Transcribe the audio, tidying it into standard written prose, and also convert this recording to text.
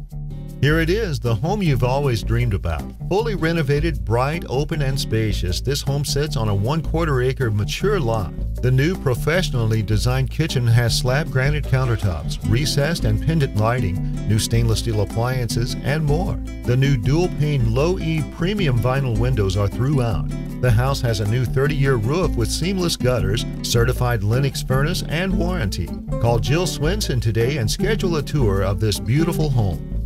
Here it is, the home you've always dreamed about. Fully renovated, bright, open, and spacious, this home sits on a 1/4 acre mature lot. The new professionally designed kitchen has slab granite countertops, recessed and pendant lighting, new stainless steel appliances, and more. The new dual-pane low-E premium vinyl windows are throughout. The house has a new 30-year roof with seamless gutters, certified LENNOX furnace, and warranty. Call Jill Swenson today and schedule a tour of this beautiful home.